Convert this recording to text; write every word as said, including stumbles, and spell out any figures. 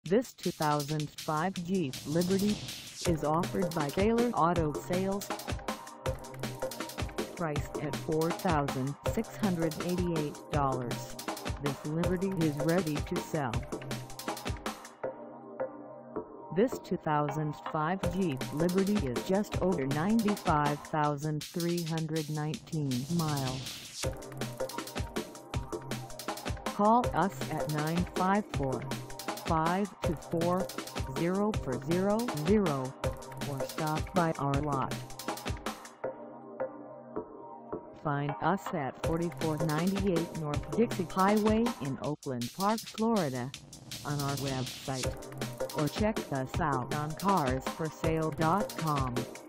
This two thousand five Jeep Liberty is offered by KALER Auto Sales. Priced at four thousand six hundred eighty-eight dollars, this Liberty is ready to sell. This two thousand five Jeep Liberty is just over ninety-five thousand three hundred nineteen miles. Call us at nine five four, five two four, zero four zero zero or stop by our lot. Find us at forty-four ninety-eight North Dixie Highway in Oakland Park, Florida, on our website, or check us out on cars for sale dot com.